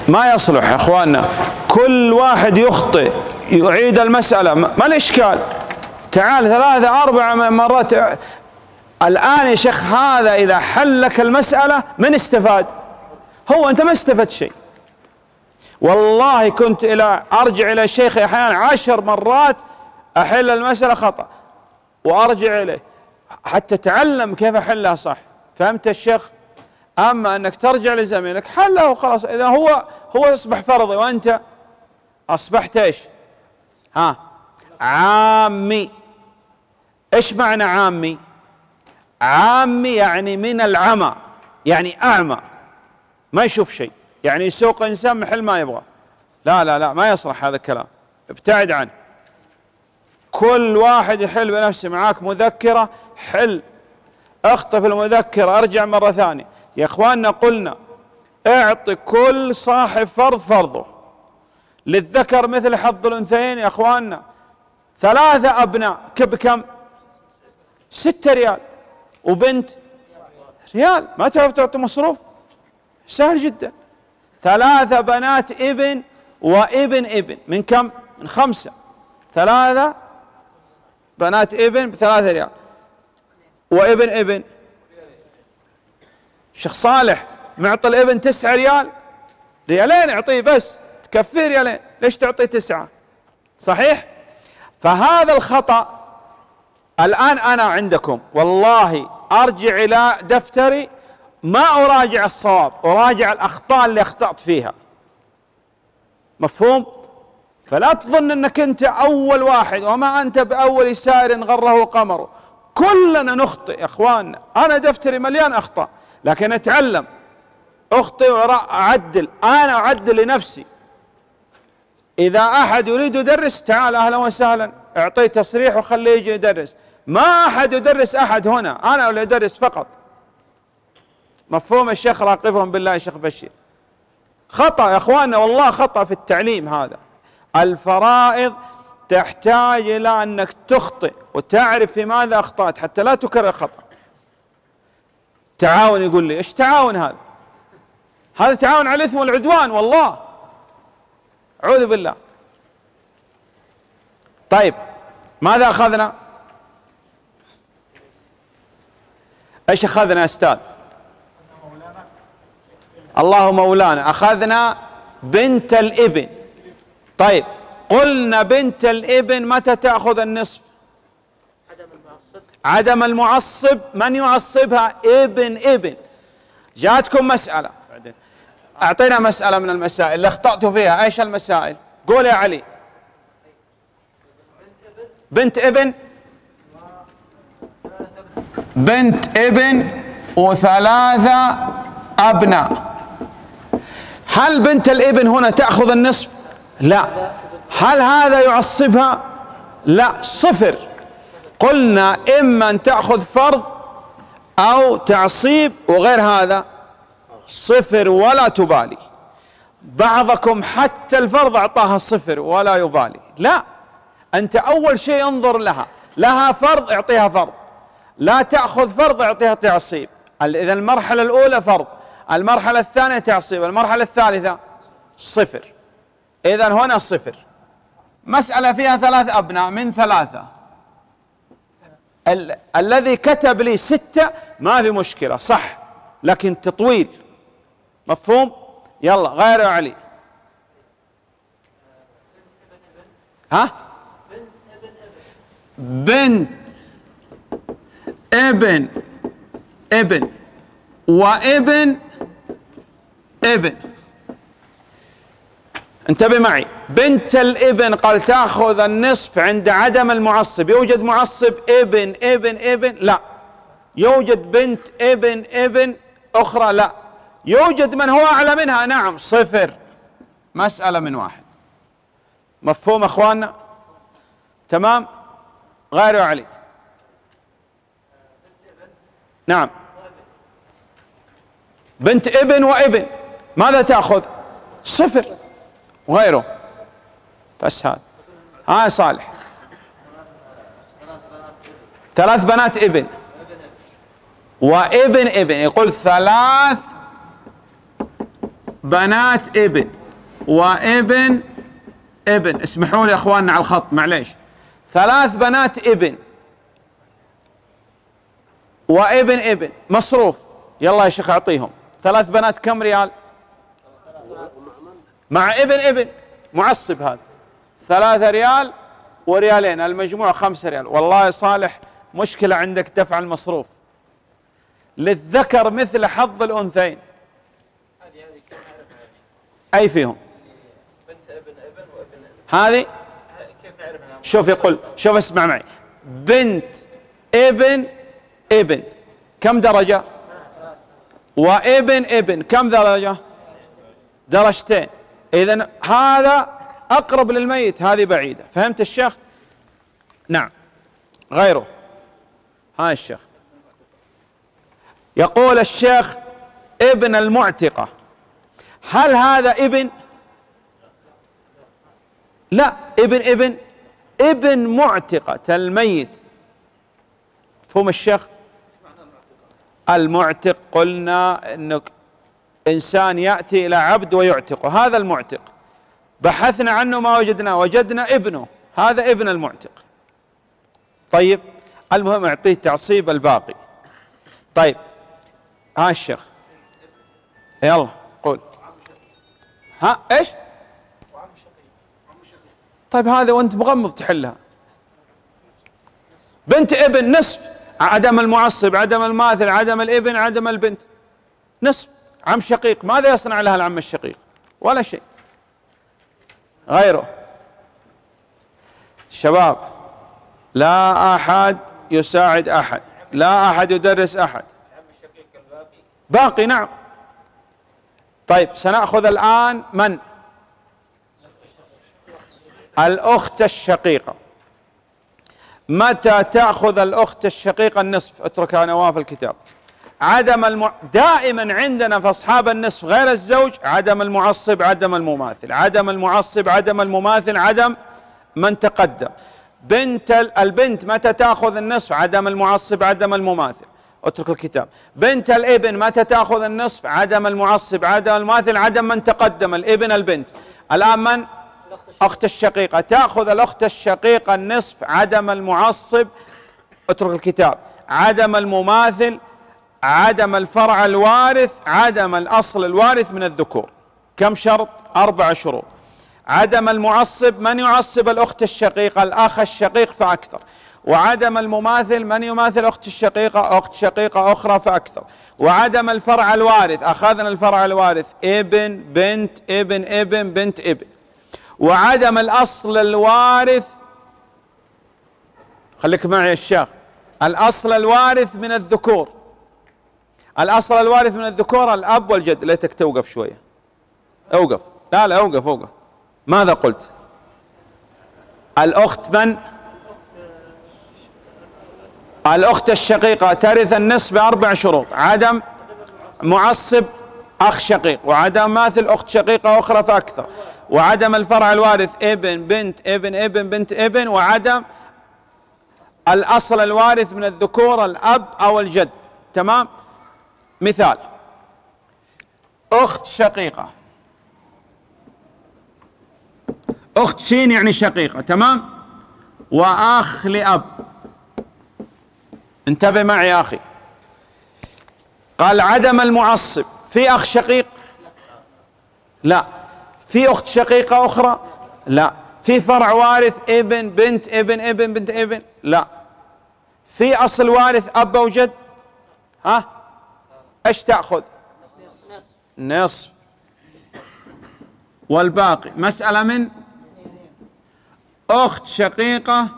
ما يصلح يا اخواننا، كل واحد يخطئ يعيد المسألة، ما الإشكال؟ تعال 3 4 مرات. الآن يا شيخ هذا إذا حل لك المسألة من استفاد؟ هو أنت ما استفدت شيء. والله كنت أرجع إلى الشيخ أحيانا 10 مرات أحل المسألة خطأ وأرجع إليه حتى أتعلم كيف أحلها صح. فهمت الشيخ؟ أما أنك ترجع لزميلك حله وخلاص، إذا هو يصبح فرضي وأنت أصبحت إيش؟ عامي. إيش معنى عامي؟ عامي يعني من العمى، يعني أعمى ما يشوف شيء، يعني يسوق إنسان محل ما يبغى. لا لا لا، ما يصلح هذا الكلام، ابتعد عنه. كل واحد يحل بنفسه. معاك مذكرة حل، اخطف المذكرة ارجع مرة ثانية. يا اخواننا قلنا اعطي كل صاحب فرض فرضه، للذكر مثل حظ الانثيين. يا اخواننا 3 أبناء بكم؟ 6 ريال، وبنت ريال. ما تعرف تعطي مصروف؟ سهل جدا. 3 بنات ابن وابن ابن من كم؟ من 5. 3 بنات ابن ب3 ريال، وابن ابن. شيخ صالح معطي الابن 9 ريال، ريالين اعطيه بس تكفيه ريالين، ليش تعطيه 9؟ صحيح؟ فهذا الخطأ. الآن أنا عندكم والله أرجع إلى دفتري، ما أراجع الصواب، أراجع الأخطاء اللي أخطأت فيها. مفهوم؟ فلا تظن أنك أنت أول واحد، وما أنت بأول سائر غره قمره. كلنا نخطئ يا أخواننا. أنا دفتري مليان أخطاء، لكن أتعلم، أخطئ وأعدل. أنا أعدل لنفسي. إذا أحد يريد يدرس تعال أهلا وسهلا، أعطيه تصريح وخليه يجي يدرس. ما أحد يدرس أحد هنا، أنا اللي أدرس فقط. مفهوم الشيخ؟ راقبهم بالله يا شيخ بشير. خطأ يا أخواننا، والله خطأ في التعليم هذا. الفرائض تحتاج إلى أنك تخطئ وتعرف في ماذا أخطأت حتى لا تكرر خطأ. تعاون، يقول لي إيش تعاون هذا؟ هذا تعاون على الإثم والعدوان والله، أعوذ بالله. طيب ماذا أخذنا؟ إيش أخذنا يا أستاذ؟ الله مولانا. أخذنا بنت الابن. طيب قلنا بنت الابن متى تأخذ النصف؟ عدم المعصب. من يعصبها؟ ابن. جاءتكم مسألة، أعطينا مسألة من المسائل اللي أخطأتوا فيها. إيش المسائل؟ قول يا علي. بنت ابن، بنت ابن و3 أبناء. هل بنت الابن هنا تأخذ النصف؟ لا. هل هذا يعصبها؟ لا، 0. قلنا إما أن تأخذ فرض أو تعصيب، وغير هذا 0 ولا تبالي. بعضكم حتى الفرض أعطاها 0 ولا يبالي. لا، أنت أول شيء انظر لها فرض اعطيها فرض، لا تأخذ فرض اعطيها تعصيب. إذا المرحلة الأولى فرض، المرحلة الثانية تعصيب، المرحلة الثالثة 0. إذا هنا 0. مسألة فيها 3 أبناء من 3. الذي كتب لي 6 ما في مشكلة صح، لكن تطويل. مفهوم؟ يلا غير يا علي. ها؟ بنت ابن وابن ابن. انتبه معي. بنت الابن قال تأخذ النصف عند عدم المعصب. يوجد معصب ابن؟ لا. يوجد بنت ابن أخرى؟ لا. يوجد من هو أعلى منها؟ نعم، 0. مسألة من 1. مفهوم أخواننا؟ تمام. غير يا علي. نعم، بنت ابن وابن ماذا تأخذ؟ 0 وغيره. بس هذا صالح. 3 بنات ابن وابن. يقول 3 بنات ابن وابن ابن، اسمحوا لي يا اخواننا على الخط معليش، 3 بنات ابن وابن ابن مصروف، يلا يا شيخ اعطيهم 3 بنات كم ريال؟ مع ابن ابن معصب هذا 3 ريال وريالين، المجموع 5 ريال. والله يا صالح مشكلة عندك دفع المصروف، للذكر مثل حظ الأنثيين. أي فيهم؟ بنت ابن ابن وابن هذه كيف نعرفها؟ شوف يقول، شوف اسمع معي، بنت ابن ابن كم درجة؟ وابن ابن كم درجة؟ درجتين. إذن هذا أقرب للميت، هذه بعيدة. فهمت الشيخ؟ نعم. غيره، ها الشيخ يقول الشيخ ابن المعتقة، هل هذا ابن؟ لا، ابن معتقة الميت. مفهوم الشيخ؟ المعتق قلنا انه انسان يأتي الى عبد ويعتقه، هذا المعتق. بحثنا عنه ما وجدناه، وجدنا ابنه، هذا ابن المعتق. طيب المهم اعطيه تعصيب الباقي. طيب ها الشيخ يلا قول. ها ايش؟ طيب هذا وانت مغمض تحلها. بنت ابن نصف، عدم المعصب، عدم الماثل، عدم الابن، عدم البنت، نصف. عم شقيق ماذا يصنع لها العم الشقيق؟ ولا شيء. غيره شباب، لا أحد يساعد أحد، لا أحد يدرس أحد، باقي. نعم. طيب سنأخذ الآن من؟ الأخت الشقيقة. متى تأخذ الأخت الشقيقة النصف؟ اتركها نواف الكتاب. دائما عندنا في أصحاب النصف غير الزوج عدم المعصب، عدم المماثل، عدم المعصب، عدم المماثل، عدم من تقدم. البنت متى تأخذ النصف؟ عدم المعصب، عدم المماثل. اترك الكتاب. بنت الابن متى تأخذ النصف؟ عدم المعصب، عدم المماثل، عدم من تقدم، الابن البنت. الآن من؟ أخت الشقيقة. تأخذ الأخت الشقيقة النصف، عدم المعصب، اترك الكتاب، عدم المماثل، عدم الفرع الوارث، عدم الأصل الوارث من الذكور. كم شرط؟ 4 شروط. عدم المعصب، من يعصب الأخت الشقيقة؟ الأخ الشقيق فأكثر. وعدم المماثل، من يماثل أخت الشقيقة؟ أخت شقيقة أخرى فأكثر. وعدم الفرع الوارث، أخذنا الفرع الوارث ابن بنت ابن ابن بنت ابن. وعدم الأصل الوارث، خليك معي يا الشيخ، الأصل الوارث من الذكور. الأصل الوارث من الذكور الأب والجد. ليتك توقف شوية، اوقف، لا اوقف. ماذا قلت؟ الأخت من؟ الأخت الشقيقة ترث النصف ب4 شروط: عدم معصب أخ شقيق، وعدم ماثل أخت شقيقة أخرى فأكثر، وعدم الفرع الوارث ابن بنت ابن ابن بنت ابن، وعدم الأصل الوارث من الذكور الأب أو الجد. تمام؟ مثال: أخت شقيقة، أخت شين يعني شقيقة، تمام؟ وأخ لأب. انتبه معي يا أخي، قال عدم المعصب. في أخ شقيق؟ لا. في أخت شقيقة أخرى؟ لا. في فرع وارث ابن بنت ابن ابن بنت ابن؟ لا. في أصل وارث أب وجد؟ ها؟ ايش تأخذ؟ نصف. والباقي مسألة من أخت شقيقة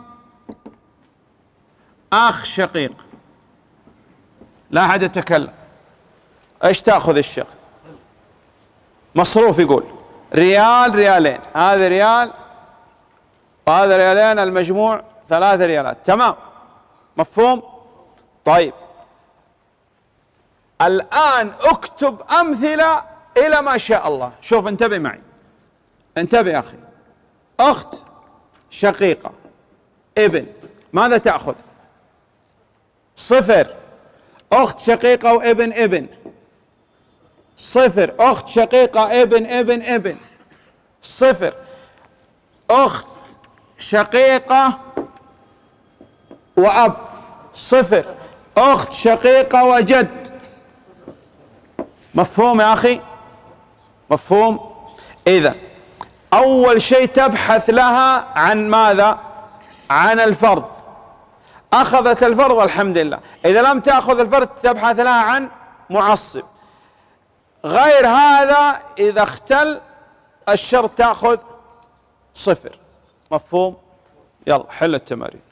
أخ شقيق. لا أحد يتكلم. ايش تأخذ الشيخ؟ مصروف يقول ريال ريالين، هذا ريال وهذا ريالين، المجموع 3 ريالات. تمام؟ مفهوم؟ طيب الآن اكتب أمثلة إلى ما شاء الله. شوف انتبه معي، انتبه يا أخي. أخت شقيقة ابن، ماذا تأخذ؟ 0. أخت شقيقة وابن ابن صفر. أخت شقيقة ابن. صفر. أخت شقيقة وأب. صفر. أخت شقيقة وجد. مفهوم يا أخي؟ مفهوم؟ إذا أول شيء تبحث لها عن ماذا؟ عن الفرض. أخذت الفرض الحمد لله. إذا لم تأخذ الفرض تبحث لها عن معصب. غير هذا إذا اختل الشرط تأخذ صفر. مفهوم؟ يلا حل التمارين.